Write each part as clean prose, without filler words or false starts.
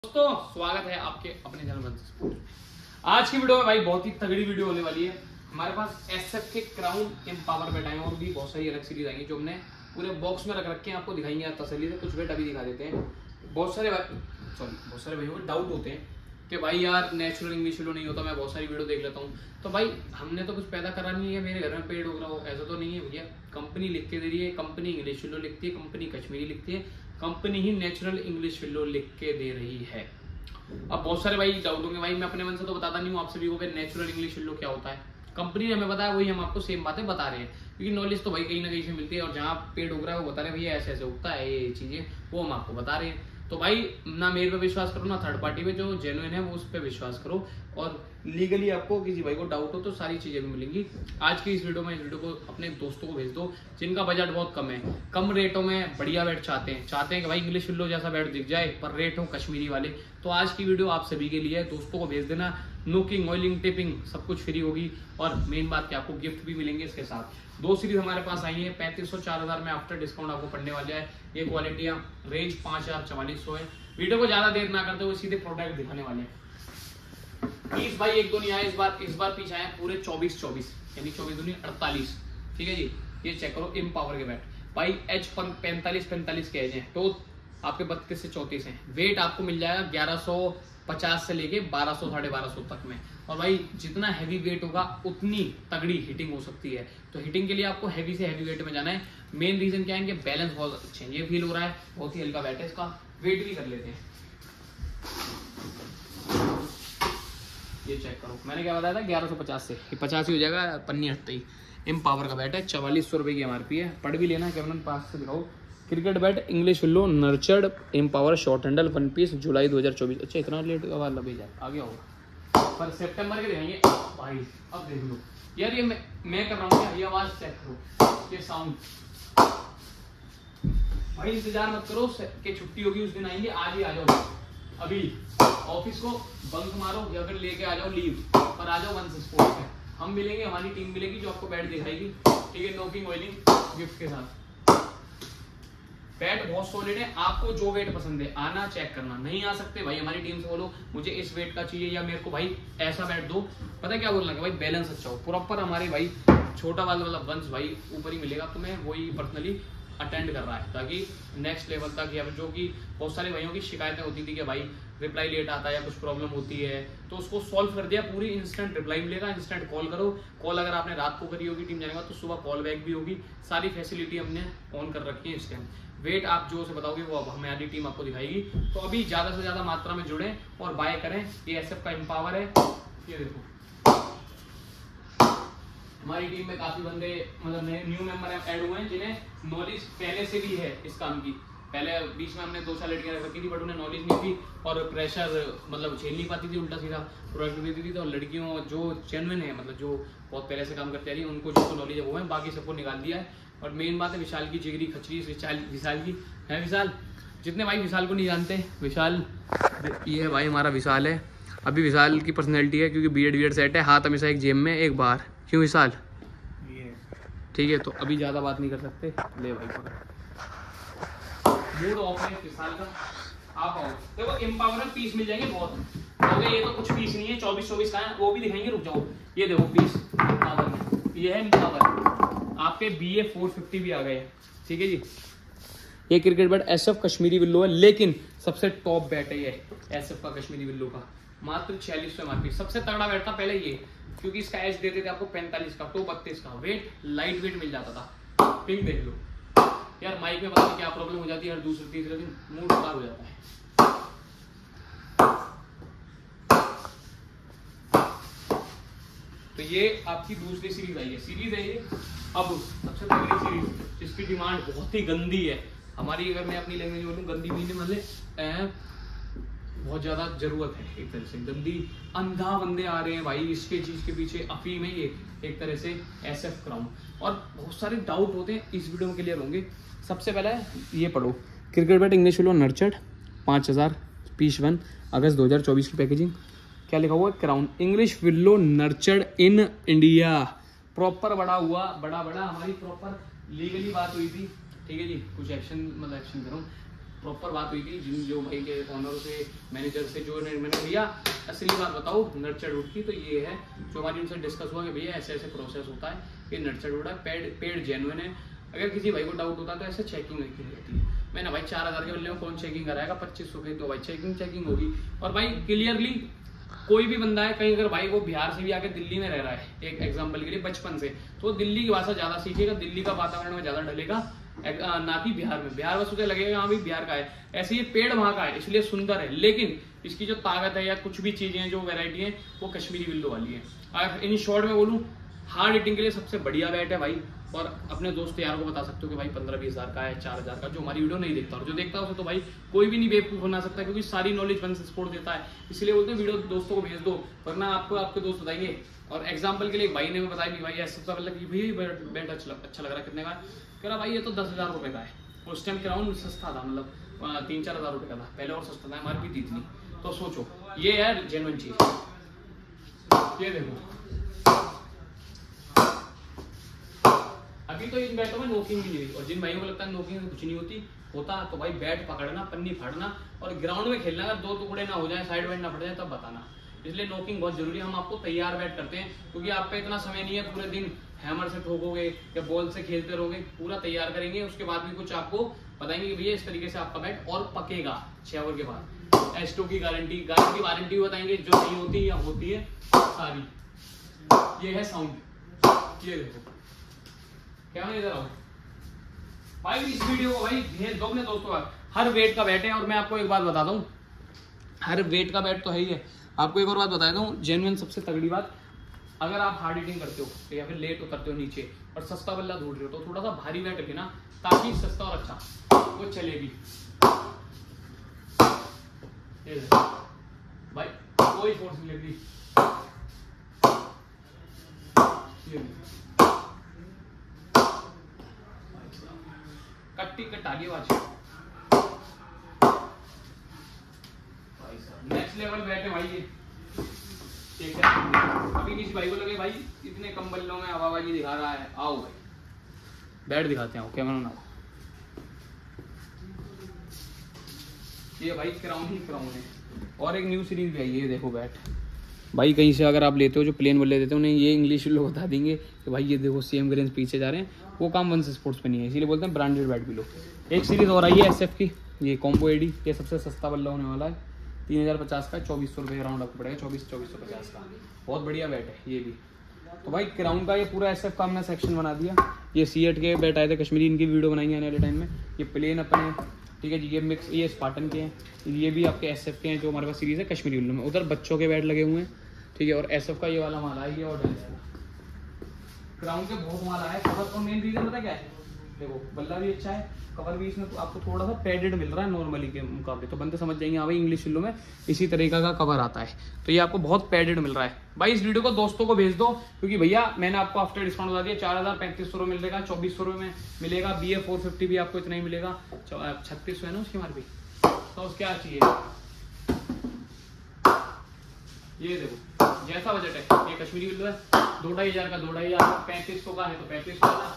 दोस्तों स्वागत है आपके अपने चैनल वंश स्पोर्ट। आज की वीडियो में भाई बहुत ही तगड़ी वीडियो होने वाली है। हमारे पास एसएफ के क्राउन एम्पावर बैट आए और भी बहुत सारी अलग सीरीज आएंगी जो हमने पूरे बॉक्स में रख रखे हैं, आपको दिखाएंगे तसल्ली से। कुछ वेट अभी दिखा देते हैं। बहुत सारे भाइयों को डाउट होते हैं कि भाई यार नेचुरल इंग्लिश वीडियो नहीं होता, मैं बहुत सारी वीडियो देख लेता हूँ। तो भाई हमने तो कुछ पैदा करा नहीं है, मेरे घर में पेड़ उग रहा हो ऐसा तो नहीं है भैया। कंपनी लिख के दे रही है, कंपनी इंग्लिश वीडियो लिखती है, कंपनी कश्मीरी लिखती है, कंपनी ही नेचुरल इंग्लिश वीडियो लिख के दे रही है। अब बहुत सारे भाई डाउट होंगे, भाई मैं अपने मन से तो बताता नहीं हूँ आप सभी को नेचुरल इंग्लिश वीडियो क्या होता है। कंपनी ने हमें बताया वही हम आपको सेम बातें बता रहे हैं, क्योंकि नॉलेज तो भाई कहीं ना कहीं से मिलती है। और जहाँ पेड़ उग रहा है वो बता रहे हैं भैया ऐसे ऐसे उगता है, ये चीजें वो हम आपको बता रहे हैं। तो भाई ना मेरे पे विश्वास करो ना थर्ड पार्टी पे, जो जेन्युइन है वो उस पर विश्वास करो। और लीगली आपको किसी भाई को डाउट हो तो सारी चीजें भी मिलेंगी आज की इस वीडियो में। इस वीडियो को अपने दोस्तों को भेज दो जिनका बजट बहुत कम है, कम रेटों में बढ़िया बैट चाहते हैं कि भाई इंग्लिश विल्लो जैसा बैट दिख जाए पर रेट हो कश्मीरी वाले। तो आज की वीडियो आप सभी के लिए है, दोस्तों को भेज देना। नोकिंग, ऑयलिंग, टिपिंग सब कुछ फ्री होगी और मेन बात कि आपको गिफ्ट भी मिलेंगे इसके साथ। दो सीरीज हमारे पास आई है 3500 4000 में आफ्टर डिस्काउंट आपको पड़ने वाले है। ये क्वालिटी रेंज 5000 4400 है। वीडियो को ज्यादा देर ना करते हुए सीधे प्रोडक्ट दिखाने वाले हैं। इस भाई एक दो नहीं आए इस बार पीछे आए पूरे 24 यानी 24 दूनी 48। ठीक है जी, ये चेक करो एम्पावर के बैट भाई एच 45 के एज है, तो आपके 32 से 34 हैं। वेट आपको मिल जाएगा 1150 से लेके 1200 1250 तक में। और भाई जितना हैवी वेट होगा उतनी तगड़ी हिटिंग हो सकती है। तो हिटिंग के लिए आपको हैवी से हैवी वेट में जाना है। मेन रीजन क्या है कि बैलेंस बहुत अच्छे हैं। ये फील हो रहा है बहुत ही हल्का बैट है, इसका वेट भी कर लेते हैं। ये चेक करो, मैंने क्या बताया था 1150 से 50 ही हो जाएगा, पन्नी हटते ही। एम्पावर का बैट है, 4400 रुपए की एमआरपी है। पढ़ भी लेना, कैमरन पास से दिखाओ। Cricket bat English willow nurtured empower short handle 1 piece जुलाई 2024। अच्छा इतना लेट वाला भेजा आगे होगा पर सितंबर के दिखाएंगे भाई। अब देख लो यार, ये मैं कर रहा हूँ, ये आवाज चेक करो, ये साउंड। भाई इंतजार मत करो कि छुट्टी होगी उस दिन आएंगे, आज ही आ जाओ। अभी ऑफिस को बंक मारो या फिर लेके आ जाओ लीव, पर आ जाओ वंश स्पोर्ट्स में। हम मिलेंगे, हमारी टीम मिलेगी जो आपको बैट दिखाएगी। ठीक है, नोकिंग ऑयलिंग गिफ्ट के साथ। बैट बहुत सॉलिड है, आपको जो वेट पसंद है आना चेक करना। नहीं आ सकते भाई हमारी टीम से बोलो मुझे इस वेट का चाहिए या मेरे को भाई ऐसा बैट दो। पता है क्या बोलना कि भाई बैलेंस अच्छा हो प्रॉपर। हमारे भाई छोटा वाला मतलब वंश भाई ऊपर ही मिलेगा, तो मैं वही पर्सनली अटेंड कर रहा है ताकि नेक्स्ट लेवल तक। या जो कि बहुत सारे भाइयों की शिकायतें होती थी कि भाई रिप्लाई लेट आता है या कुछ प्रॉब्लम होती है, तो उसको सॉल्व कर दिया। पूरी इंस्टेंट रिप्लाई मिलेगा, इंस्टेंट कॉल करो। कॉल अगर आपने रात को करी होगी टीम जाने का तो सुबह कॉल बैक भी होगी। सारी फैसिलिटी हमने ऑन कर रखी है इस टाइम। वेट आप जो से बताओगे वो अब हमारी टीम आपको दिखाएगी। तो अभी ज्यादा से ज्यादा मात्रा में जुड़े और बाय करें। ये एसएफ का एम्पावर है, ये देखो। हमारी टीम में काफी बंदे मतलब न्यू मेंबर ऐड हुए हैं जिन्हें नॉलेज पहले से भी है इस काम की। पहले बीच में हमने 2 साल लड़कियां रख रखी थी बट उन्हें नॉलेज नहीं थी और प्रेशर मतलब झेल नहीं पाती थी, उल्टा सीधा प्रोडक्ट देती थी। तो लड़कियों जो जेन्युइन है मतलब जो बहुत पहले से काम करते आ रही है उनको जो नॉलेज है वो है, बाकी सबको निकाल दिया है। और मेन बात है विशाल की जिगरी खचरी विशाल की है। विशाल जितने भाई विशाल को नहीं जानते, विशाल ये है भाई हमारा विशाल है। अभी विशाल की पर्सनैलिटी है क्योंकि बीएड सेट है, हाथ हमेशा एक जेब में एक बाहर। क्यों विशाल? ठीक है, तो अभी ज्यादा बात नहीं कर सकते। ले भाई मूड ऑफ है विशाल का। आप आओ, देखो एम्पावर पीस मिल जाएंगे बहुत। अगर ये तो कुछ पीस नहीं है, 24 का है, वो भी दिखाएंगे, रुक जाओ। ये देखो पीस एम्पावर में, ये है एम्पावर। आपके BA 450 भी आ गए हैं। ठीक है जी, ये cricket bat SF Kashmiri willow है, लेकिन सबसे टॉप बैट है ये एसएफ का कश्मीरी विल्लो का। मात्र 4600 एमआरपी। सबसे तगड़ा बैट था पहले ये, क्योंकि इसका एज देते थे आपको 45 का, तो 32 का। वेट लाइट वेट मिल जाता था। पिंक देख लो यार, माइक में पता नहीं क्या प्रॉब्लम हो जाती है, हर दूसरे तीसरे दिन मूड खराब हो जाता है। तो ये आपकी दूसरी सीरीज आई है ये। अब सबसे पहली सीरीज जिसकी डिमांड बहुत ही गंदी है हमारी, अगर मैं अपनी लैंग्वेज बोलूं गंदी मीनिंग मतलब बहुत ज्यादा जरूरत है। एक तरह से गंदी अंधा बंदे आ रहे हैं भाई इसके चीज के पीछे। अफीम है ये एक तरह से एसएफ क्राउन। और बहुत सारे डाउट होते हैं, इस वीडियो में क्लियर होंगे। सबसे पहले ये पढ़ो, cricket bat English willow nurtured 5000 piece 1 अगस्त 2024 की पैकेजिंग। क्या लिखा हुआ है? Crown English willow nurtured in India. Proper बड़ा हमारी प्रॉपर लीगली बात हुई थी। ठीक है जी, कुछ एक्शन करूँ प्रॉपर बात हुई थी जिन जो भाई के ऑनर से मैनेजर से जो मैंने भैया असली बात बताओ नर्चर वुड की, तो ये है जो हमारी उनसे डिस्कस हुआ कि भैया ऐसे ऐसे प्रोसेस होता है, ये नर्चर वुड है, पेड़ जेन्युइन है, अगर किसी भाई को डाउट होता है तो ऐसे चेकिंग की जाती है। मैंने भाई 4000 के बदले में कौन चेकिंग कराएगा, 2500 की तो भाई चेकिंग होगी। और भाई क्लियरली कोई भी बंदा है कहीं अगर भाई वो बिहार से भी आके दिल्ली में रह रहा है, एक एग्जांपल के लिए बचपन से, तो दिल्ली की भाषा ज्यादा सीखेगा, दिल्ली का वातावरण में ज्यादा ढलेगा, ना कि बिहार में। बिहार बस उसे लगेगा हाँ भाई बिहार का है, ऐसे ये पेड़ वहां का है इसलिए सुंदर है, लेकिन इसकी जो ताकत है या कुछ भी चीजें हैं जो वैरायटी है वो कश्मीरी विल्लो वाली है। अगर इन शॉर्ट में बोलूँ हार्ड हिटिंग के लिए सबसे बढ़िया बैट है भाई। और अपने दोस्त यार को बता सकते हो कि भाई 15-20 हज़ार का है, 4000 का, जो हमारी वीडियो नहीं देखता और जो देखता है उसे तो भाई कोई भी नहीं बेवकूफ बना सकता, क्योंकि सारी नॉलेज वन स्पोर्ट देता है, इसलिए बोलते हैं वीडियो दोस्तों को भेज दो, वरना आपको आपके दोस्त बताएंगे। और एग्जाम्पल के लिए एक भाई ने बताया कि भाई ऐसा तो मतलब कि बैट अच्छा लग रहा है, कितने का कह रहा भाई ये तो 10,000 रुपये का है। उस टाइम क्राउन सस्ता था, मतलब 3-4 हज़ार रुपये का था पहले, और सस्ता था, MRP थी इतनी। तो सोचो ये है जेन्युइन चीज, ये देखो अभी तो इन बैटों में नोकिंग भी नहीं हुई। और जिन भाइयों को लगता है नोकिंग कुछ नहीं होता तो भाई बैट पकड़ना, पन्नी फाड़ना और ग्राउंड में खेलना, अगर 2 टुकड़े ना हो जाए, साइड बैट ना फट जाए तब बताना। इसलिए नोकिंग बहुत जरूरी है। हम आपको तैयार बैट करते हैं क्योंकि आप पे इतना समय नहीं है पूरे दिन हैमर से ठोकोगे या बॉल से खेलते रहोगे, पूरा तैयार करेंगे, उसके बाद भी कुछ आपको बताएंगे कि भैया इस तरीके से आपका बैट और पकेगा 6 ओवर के बाद। एस्टो की गारंटी वारंटी बताएंगे जो नहीं होती या होती है सारी। ये है साउंड, ये देखो क्या मैं इधर आऊं भाई, इस वीडियो को भाई भेज दो अपने दोस्तों का। हर वेट का बैट है। और मैं आपको एक बात बताता हूँ, हर वेट का बैट तो है ही है। आपको एक और बात बताता हूँ, जेन्युइन सबसे तगड़ी बात, अगर आप हार्ड हिटिंग करते हो या फिर लेट उतरते हो नीचे और सस्ता बल्ला ढूंढ रहे हो तो थोड़ा सा भारी बैट रखे ना, ताकि सस्ता और अच्छा वो चलेगी। भाई कोई फोर्स नहीं लगी, कट्टी कटाली आवाज। नेक्स्ट लेवल बैठ है भाई ये, ठीक है। अभी किसी भाई को लगे भाई इतने कम बल्लों में हवाबाजी दिखा रहा है, आओ भाई बैट दिखाते हैं, कैमरा ना। ये भाई क्राउन ही क्राउन है। और एक न्यू सीरीज भी आई है, देखो बैट भाई। कहीं से अगर आप लेते हो जो प्लेन बल्ले देते हो उन्हें ये इंग्लिश लोग बता देंगे कि भाई ये देखो सेम ग्रेन पीछे जा रहे हैं, वो काम वन स्पोर्ट्स पे नहीं है, इसीलिए बोलते हैं ब्रांडेड बैट भी लो। एक सीरीज और आई है SF की, ये कॉम्बो एडी, ये सबसे सस्ता बल्ला होने वाला है, 3050 का, 2400 रुपये राउंड आपको पड़ेगा, 2450 का। बहुत बढ़िया बैट है ये भी। तो भाई क्राउन का ये पूरा SF का हमने सेक्शन बना दिया। ये C8 के बैट आए थे कश्मीरी, इनकी वीडियो बनाएंगे आने वाले टाइम में। ये प्लेन अपने, ठीक है जी, ये मिक्स, ये स्पार्टन के हैं, ये भी आपके SF के हैं जो हमारे पास सीरीज है कश्मीरी विल्लो में। उधर बच्चों के बैट लगे हुए हैं, ठीक है। और SF का ये वाला माला है, ये और क्राउन के बहुत माला है। कवर का मेन रीजन पता क्या है, देखो बल्ला भी अच्छा है, कवर भी इसमें तो आपको थोड़ा सा पैडेड मिल रहा है नॉर्मली के मुकाबले, तो बंदे समझ जाएंगे हाँ भाई इंग्लिश विल्लो में इसी तरीका का कवर आता है, तो ये आपको बहुत पैडेड मिल रहा है। भाई इस वीडियो को दोस्तों को भेज दो, क्योंकि भैया मैंने आपको आफ्टर डिस्काउंट बता दिया 4035 रुपये मिलेगा, 2400 रुपये में मिलेगा। BA 450 भी आपको इतना ही मिलेगा, 3600 है ना उसकी MRP, तो उसके क्या चाहिए। ये देखो जैसा बजट है, ये कश्मीरी विल्लो है, 2-2.5 का 2-2.5, 3500 का है तो 3500 का।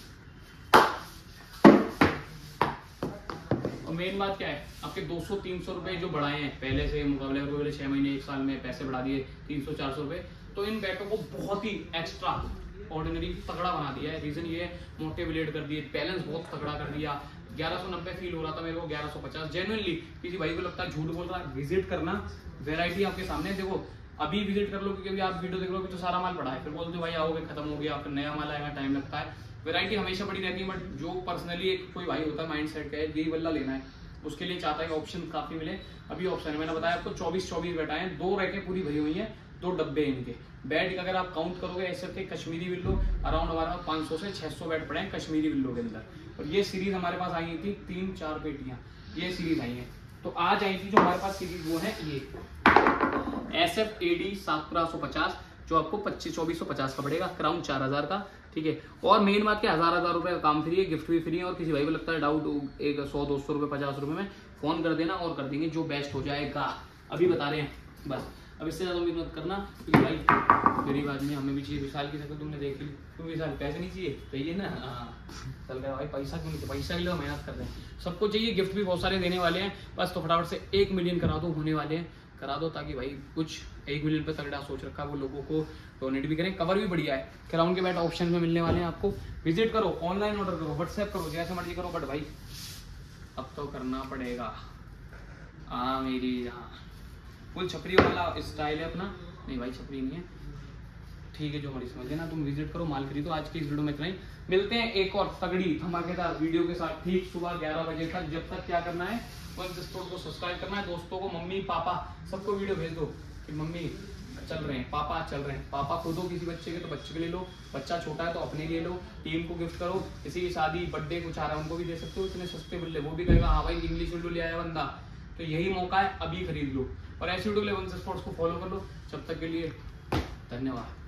और मेन बात क्या है, आपके 200-300 रुपए जो बढ़ाए हैं पहले से मुकाबले, पहले 6 महीने 1 साल में पैसे बढ़ा दिए 300-400 रुपए, तो इन बैटों को बहुत ही एक्स्ट्रा ऑर्डिनरी तगड़ा बना दिया है। रीजन ये है, मोटे ब्लेड कर दिए, बैलेंस बहुत तगड़ा कर दिया। 1190 फील हो रहा था मेरे को, 1150 जेन्युइनली। किसी भाई को लगता है झूठ बोल रहा है, विजिट करना, वेराइटी आपके सामने देखो। अभी विजिट कर लो, क्योंकि आप वीडियो देख लोगे तो सारा माल पड़ा है, फिर बोलते भाई आओगे खत्म हो गया, फिर नया माल आएगा, टाइम लगता है। वैरायटी हमेशा बड़ी रहती है, बट जो पर्सनली एक कोई भाई होता है माइंड सेट का है यही बल्ला लेना है, उसके लिए चाहता है कि ऑप्शन काफी मिले। अभी ऑप्शन है, मैंने बताया आपको 24 बैट आए, 2 रैकें पूरी भरी हुई हैं, 2 डब्बे इनके बैट। अगर आप काउंट करोगे ऐसे के कश्मीरी विल्लो अराउंड हमारे पास 500 से 600 बैट पड़े हैं कश्मीरी विल्लो के अंदर। और ये सीरीज हमारे पास आई थी 3-4 पेटियां, ये सीरीज आई है। तो आज आई थी जो हमारे पास सीरीज वो है ये SF AD 7350, जो आपको 2450 का पड़ेगा, क्राउन 4000 का, ठीक है। और मेन बात क्या, 1000 रुपए का काम फ्री है, गिफ्ट भी फ्री है। और किसी भाई को लगता है डाउट, एक 100-200 रुपए 50 रुपए में फोन कर देना और कर देंगे जो बेस्ट हो जाएगा। अभी बता रहे हैं बस। अब इससे ज़्यादा उम्मीद मत करना, क्योंकि भाई गरीब आदमी, हमें भी चाहिए। विशाल की शक्ल तुमने देख ली, तुम विशाल पैसे नहीं चाहिए, चाहिए ना? हाँ चल रहा है भाई, पैसा क्यों नहीं, पैसा के लिए मेहनत कर रहे हैं, सबको चाहिए। गिफ्ट भी बहुत सारे देने वाले हैं, बस तो फटाफट से 1 मिलियन करा दो, होने वाले हैं, करा दो, ताकि भाई कुछ 1 मिलियन पे तगड़ा सोच रखा है वो लोगों को डोनेट भी करें। कवर भी बढ़िया है, क्राउन के बैट ऑप्शन में मिलने वाले हैं आपको। विजिट करो, ऑनलाइन ऑर्डर करो, व्हाट्सएप करो, जैसे मर्जी करो, बट भाई अब तो करना पड़ेगा। हाँ मेरी, हाँ फुल छपरी वाला स्टाइल है अपना, नहीं भाई छपरी नहीं है, ठीक है जो मर्जी समझ लेना। तुम विजिट करो, माल खरीदो। आज की इस वीडियो में इतना ही, मिलते हैं एक और तगड़ी धमाकेदार वीडियो के साथ ठीक सुबह 11 बजे तक। जब तक क्या करना है, वन स्पोर्ट को सब्सक्राइब करना है, दोस्तों को, मम्मी पापा सबको वीडियो भेज दो कि मम्मी चल रहे हैं, पापा चल रहे हैं। पापा खुद हो किसी बच्चे के तो बच्चे के ले लो, बच्चा छोटा है तो अपने लिए लो, टीम को गिफ्ट करो, किसी की शादी बर्थडे कुछ आ रहा है उनको भी दे सकते हो, इतने सस्ते मिल रहे, वो भी कहेगा हाँ भाई इंग्लिश वीडियो ले आया बंदा, तो यही मौका है, अभी खरीद लो। और ऐसी वीडियो के लिए वन स्पोर्ट्स को फॉलो कर लो। जब तक के लिए धन्यवाद।